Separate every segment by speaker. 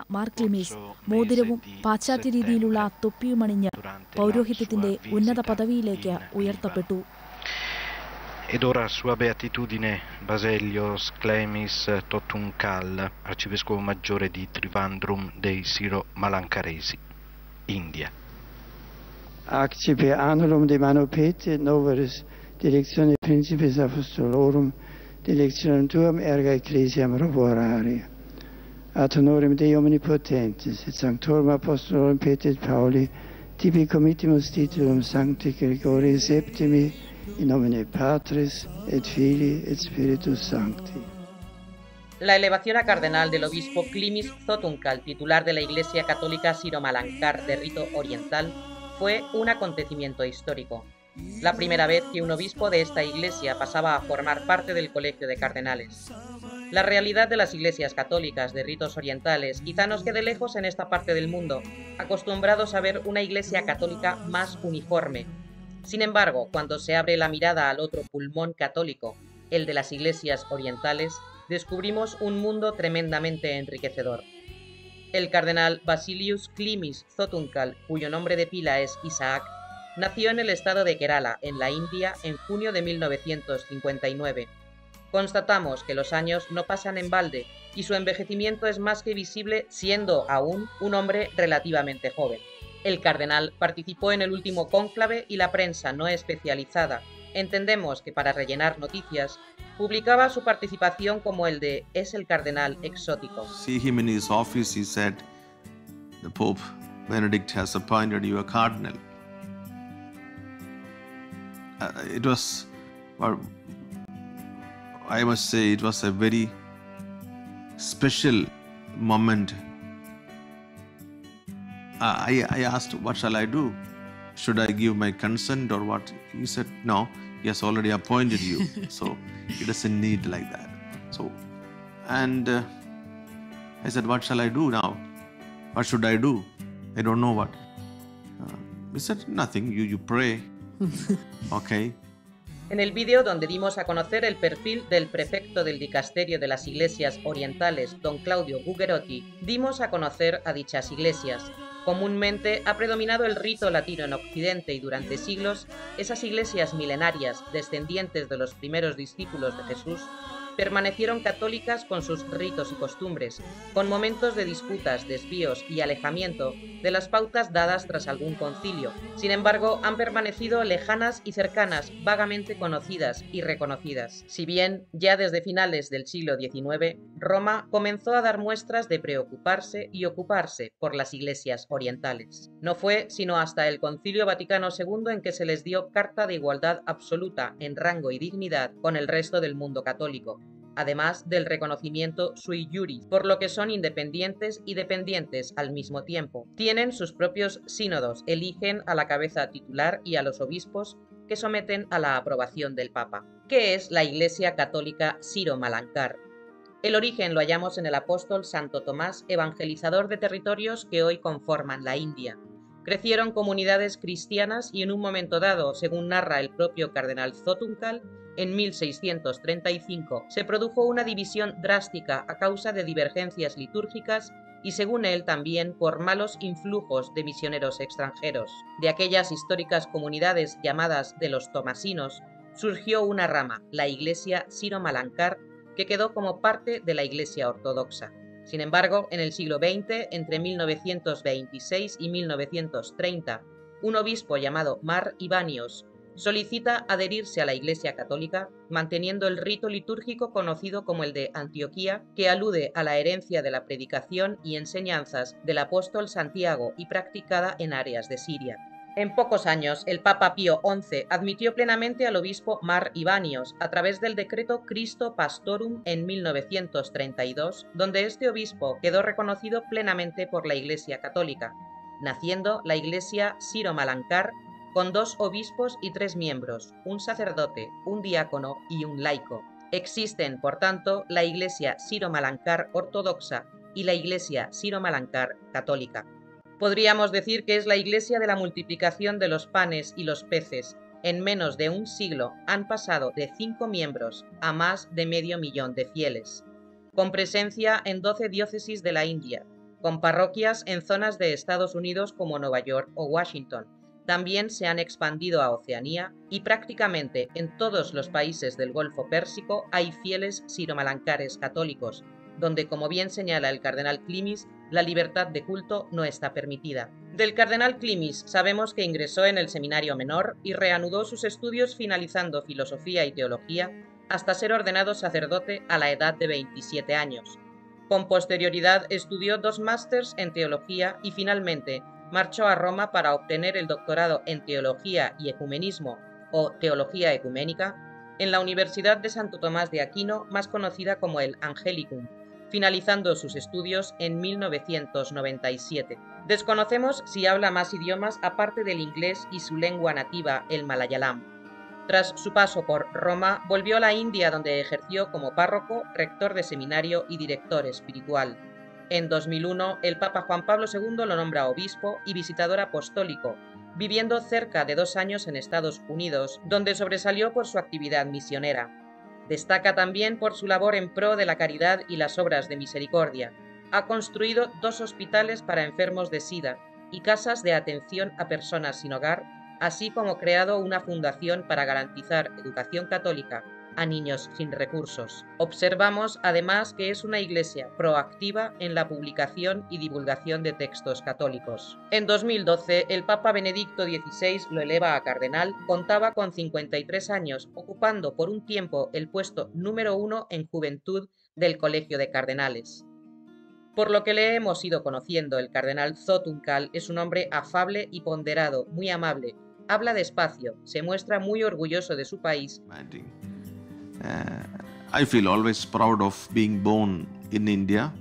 Speaker 1: മാർ ക്ലിമീസ് മോതിരവും പാശ്ചാത്യ രീതിയിലുള്ള തൊപ്പിയുമണിഞ്ഞ് പൗരോഹിത്യത്തിന്റെ ഉന്നത പദവിയിലേക്ക് ഉയർത്തപ്പെട്ടു.
Speaker 2: Ed ora sua beatitudine Baselios Clemis Totunkal, arcivescovo maggiore di Trivandrum dei Siro-Malancaresi, India.
Speaker 3: Accipe annulum de mano pete noveris directione principes apostolorum directionem tuam erga ecclesiam roboraria. Ad honorem Dei omnipotentis et sanctorum apostolorum Petri et Pauli tibi committimus titulum Sancti Gregorii Septimi in nomine Patris et Filii et Spiritus Sancti.
Speaker 4: La elevación a cardenal del obispo Klimis Zotunkal, titular de la Iglesia Católica Siro-Malankar de rito oriental, fue un acontecimiento histórico. La primera vez que un obispo de esta iglesia pasaba a formar parte del colegio de cardenales. La realidad de las iglesias católicas de ritos orientales quizá nos quede lejos en esta parte del mundo, acostumbrados a ver una iglesia católica más uniforme. Sin embargo, cuando se abre la mirada al otro pulmón católico, el de las iglesias orientales, descubrimos un mundo tremendamente enriquecedor. El cardenal Basilius Klimis Zotunkal, cuyo nombre de pila es Isaac, nació en el estado de Kerala, en la India, en junio de 1959. Constatamos que los años no pasan en balde y su envejecimiento es más que visible, siendo aún un hombre relativamente joven. El cardenal participó en el último cónclave y la prensa no especializada, entendemos que para rellenar noticias, publicaba su participación como el de "es el cardenal exótico".
Speaker 5: See him in his office, he said, "The Pope Benedict has appointed you a cardinal." It was, well, I must say, it was a very special moment. I asked, what shall I do? Should I give my consent or what? He said, no, he has already appointed you. So he doesn't need like that. So, and I said, what shall I do now? What should I do? I don't know what. He said, nothing, you pray. Okay.
Speaker 4: En el vídeo donde dimos a conocer el perfil del prefecto del dicasterio de las iglesias orientales, don Claudio Gugerotti, dimos a conocer a dichas iglesias. Comúnmente ha predominado el rito latino en Occidente y durante siglos, esas iglesias milenarias, descendientes de los primeros discípulos de Jesús, permanecieron católicas con sus ritos y costumbres, con momentos de disputas, desvíos y alejamiento de las pautas dadas tras algún concilio. Sin embargo, han permanecido lejanas y cercanas, vagamente conocidas y reconocidas. Si bien, ya desde finales del siglo XIX, Roma comenzó a dar muestras de preocuparse y ocuparse por las iglesias orientales. No fue sino hasta el Concilio Vaticano II en que se les dio carta de igualdad absoluta en rango y dignidad con el resto del mundo católico, además del reconocimiento sui juris, por lo que son independientes y dependientes al mismo tiempo. Tienen sus propios sínodos, eligen a la cabeza titular y a los obispos que someten a la aprobación del Papa. ¿Qué es la Iglesia Católica Siro-Malankar? El origen lo hallamos en el apóstol Santo Tomás, evangelizador de territorios que hoy conforman la India. Crecieron comunidades cristianas y en un momento dado, según narra el propio cardenal Zotunkal, en 1635 se produjo una división drástica a causa de divergencias litúrgicas y según él también por malos influjos de misioneros extranjeros. De aquellas históricas comunidades llamadas de los tomasinos surgió una rama, la Iglesia Siro-Malankar, que quedó como parte de la Iglesia ortodoxa. Sin embargo, en el siglo XX, entre 1926 y 1930, un obispo llamado Mar Ivanios solicita adherirse a la Iglesia Católica, manteniendo el rito litúrgico conocido como el de Antioquía, que alude a la herencia de la predicación y enseñanzas del apóstol Santiago y practicada en áreas de Siria. En pocos años, el Papa Pío XI admitió plenamente al obispo Mar Ivanios a través del decreto Christo Pastorum en 1932, donde este obispo quedó reconocido plenamente por la Iglesia Católica, naciendo la Iglesia Siro-Malankar con 2 obispos y 3 miembros, un sacerdote, un diácono y un laico. Existen, por tanto, la Iglesia Siro-Malankar ortodoxa y la Iglesia Siro-Malankar católica. Podríamos decir que es la iglesia de la multiplicación de los panes y los peces. En menos de un siglo han pasado de 5 miembros a más de 500.000 de fieles, con presencia en 12 diócesis de la India, con parroquias en zonas de Estados Unidos como Nueva York o Washington. También se han expandido a Oceanía y prácticamente en todos los países del Golfo Pérsico hay fieles siromalancares católicos, donde, como bien señala el cardenal Klimis, la libertad de culto no está permitida. Del cardenal Klimis sabemos que ingresó en el seminario menor y reanudó sus estudios finalizando filosofía y teología hasta ser ordenado sacerdote a la edad de 27 años. Con posterioridad estudió 2 másters en teología y finalmente marchó a Roma para obtener el doctorado en teología y ecumenismo o teología ecuménica en la Universidad de Santo Tomás de Aquino, más conocida como el Angelicum, finalizando sus estudios en 1997. Desconocemos si habla más idiomas aparte del inglés y su lengua nativa, el malayalam. Tras su paso por Roma, volvió a la India, donde ejerció como párroco, rector de seminario y director espiritual. En 2001, el Papa Juan Pablo II lo nombra obispo y visitador apostólico, viviendo cerca de 2 años en Estados Unidos, donde sobresalió por su actividad misionera. Destaca también por su labor en pro de la caridad y las obras de misericordia. Ha construido 2 hospitales para enfermos de SIDA y casas de atención a personas sin hogar, así como creado una fundación para garantizar educación católica a niños sin recursos. Observamos además que es una iglesia proactiva en la publicación y divulgación de textos católicos. En 2012, el Papa Benedicto XVI lo eleva a cardenal, contaba con 53 años, ocupando por un tiempo el puesto número 1 en juventud del Colegio de Cardenales. Por lo que le hemos ido conociendo, el cardenal Zotunkal es un hombre afable y ponderado, muy amable, habla despacio, se muestra muy orgulloso de su país.
Speaker 5: I feel always proud of being born in India,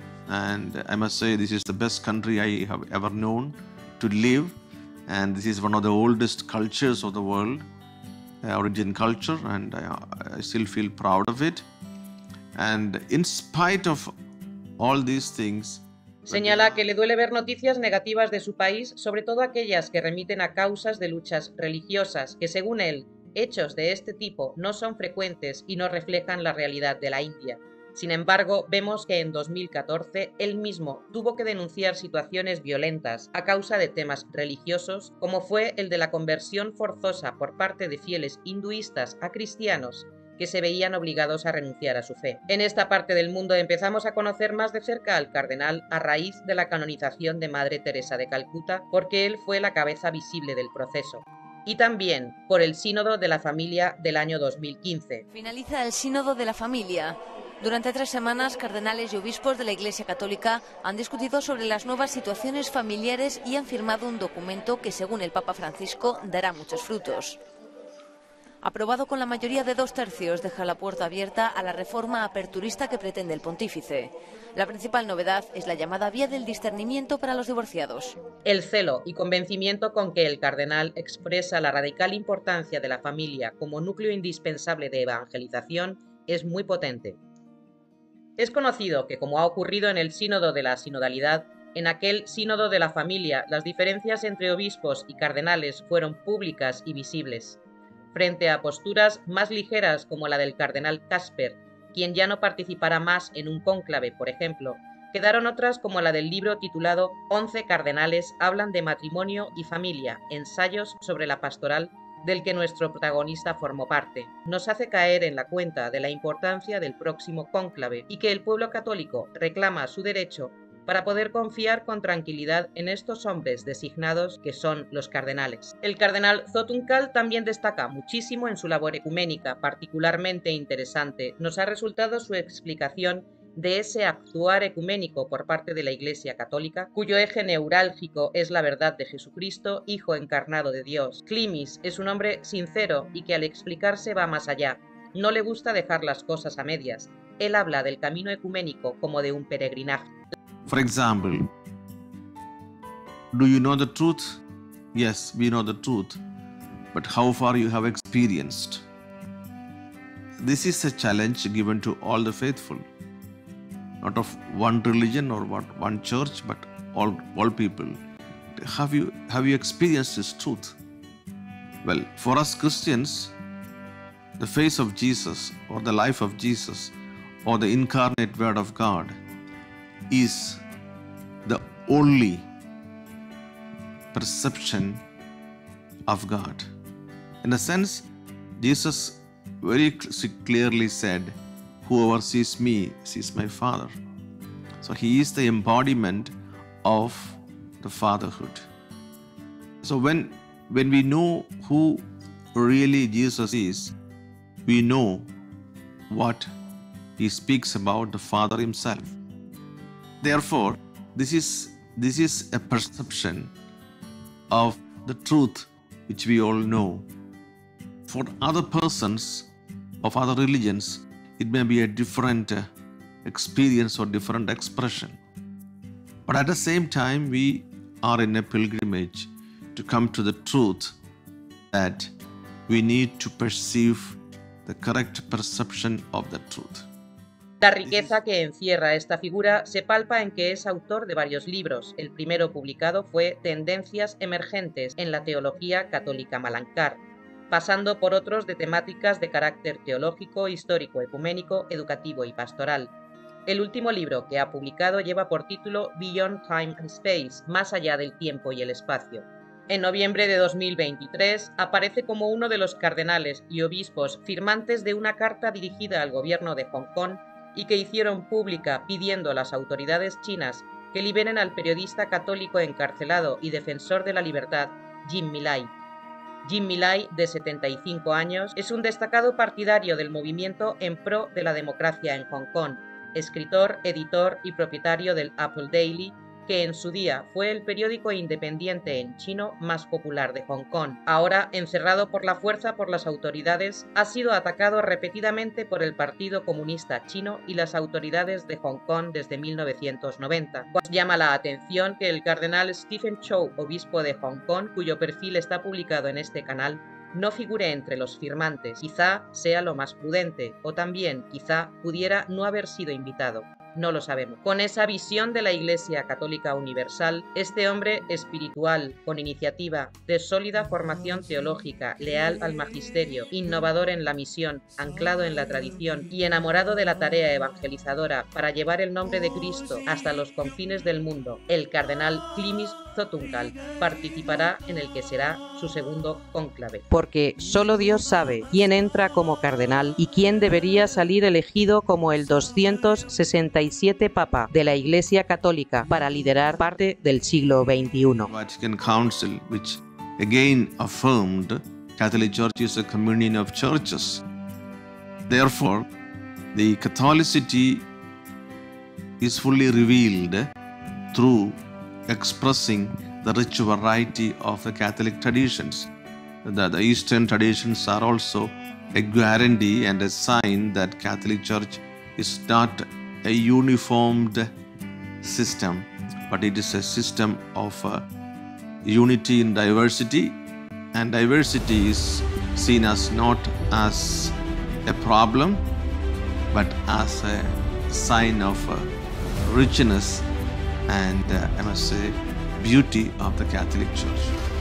Speaker 5: and I must say this is the best country I have ever known to live, and this is one of the oldest cultures of the world, our Indian culture, and I still feel proud of it. And in spite of all these things,
Speaker 4: señala que le duele ver noticias negativas de su país, sobre todo aquellas que remiten a causas de luchas religiosas, que según él, hechos de este tipo no son frecuentes y no reflejan la realidad de la India. Sin embargo, vemos que en 2014 él mismo tuvo que denunciar situaciones violentas a causa de temas religiosos, como fue el de la conversión forzosa por parte de fieles hinduistas a cristianos que se veían obligados a renunciar a su fe. En esta parte del mundo empezamos a conocer más de cerca al cardenal a raíz de la canonización de Madre Teresa de Calcuta, porque él fue la cabeza visible del proceso. Y también por el Sínodo de la Familia del año 2015.
Speaker 6: Finaliza el Sínodo de la Familia. Durante 3 semanas, cardenales y obispos de la Iglesia Católica han discutido sobre las nuevas situaciones familiares y han firmado un documento que, según el Papa Francisco, dará muchos frutos. Aprobado con la mayoría de 2/3, deja la puerta abierta a la reforma aperturista que pretende el pontífice. La principal novedad es la llamada vía del discernimiento para los divorciados.
Speaker 4: El celo y convencimiento con que el cardenal expresa la radical importancia de la familia como núcleo indispensable de evangelización es muy potente. Es conocido que, como ha ocurrido en el Sínodo de la Sinodalidad, en aquel Sínodo de la Familia, las diferencias entre obispos y cardenales fueron públicas y visibles. Frente a posturas más ligeras como la del cardenal Casper, quien ya no participará más en un cónclave, por ejemplo, quedaron otras como la del libro titulado 11 cardenales hablan de matrimonio y familia, ensayos sobre la pastoral, del que nuestro protagonista formó parte. Nos hace caer en la cuenta de la importancia del próximo cónclave y que el pueblo católico reclama su derecho para poder confiar con tranquilidad en estos hombres designados que son los cardenales. El cardenal Zotunkal también destaca muchísimo en su labor ecuménica, particularmente interesante. Nos ha resultado su explicación de ese actuar ecuménico por parte de la Iglesia Católica, cuyo eje neurálgico es la verdad de Jesucristo, Hijo encarnado de Dios. Klimis es un hombre sincero y que al explicarse va más allá. No le gusta dejar las cosas a medias. Él habla del camino ecuménico como de un peregrinaje.
Speaker 5: For example, do you know the truth? Yes, we know the truth, but how far you have experienced? This is a challenge given to all the faithful, not of one religion or one church, but all people. Have you experienced this truth? Well, for us Christians, the face of Jesus or the life of Jesus or the incarnate Word of God is only perception of God. In a sense, Jesus very clearly said, whoever sees me sees my Father. So he is the embodiment of the fatherhood. So when we know who really Jesus is, we know what he speaks about the Father himself. Therefore, this is a perception of the truth which we all know. For other persons of other religions, it may be a different experience or different expression. But at the same time, we are in a pilgrimage to come to the truth that we need to perceive the correct perception of the truth.
Speaker 4: La riqueza que encierra esta figura se palpa en que es autor de varios libros. El primero publicado fue Tendencias emergentes en la teología católica Malankar, pasando por otros de temáticas de carácter teológico, histórico, ecuménico, educativo y pastoral. El último libro que ha publicado lleva por título Beyond Time and Space, más allá del tiempo y el espacio. En noviembre de 2023 aparece como uno de los cardenales y obispos firmantes de una carta dirigida al gobierno de Hong Kong y que hicieron pública pidiendo a las autoridades chinas que liberen al periodista católico encarcelado y defensor de la libertad, Jim Millay. Jim Millay, de 75 años, es un destacado partidario del movimiento en pro de la democracia en Hong Kong, escritor, editor y propietario del Apple Daily, que en su día fue el periódico independiente en chino más popular de Hong Kong. Ahora, encerrado por la fuerza por las autoridades, ha sido atacado repetidamente por el Partido Comunista Chino y las autoridades de Hong Kong desde 1990. Llama la atención que el cardenal Stephen Chow, obispo de Hong Kong, cuyo perfil está publicado en este canal, no figure entre los firmantes. Quizá sea lo más prudente, o también quizá pudiera no haber sido invitado. No lo sabemos. Con esa visión de la Iglesia Católica Universal, este hombre espiritual, con iniciativa, de sólida formación teológica, leal al magisterio, innovador en la misión, anclado en la tradición y enamorado de la tarea evangelizadora para llevar el nombre de Cristo hasta los confines del mundo, el cardenal Klimis Zotunkal participará en el que será su segundo cónclave. Porque solo Dios sabe quién entra como cardenal y quién debería salir elegido como el 267 Papa de la Iglesia Católica para liderar parte del siglo XXI.
Speaker 5: Vatican Council, which again affirmed Catholic Church is a communion of churches. Therefore, the Catholicity is fully revealed through expressing the rich variety of the Catholic traditions. The Eastern traditions are also a guarantee and a sign that Catholic Church is not a uniformed system, but it is a system of unity in diversity, and diversity is seen as not as a problem, but as a sign of richness and I must say beauty of the Catholic Church.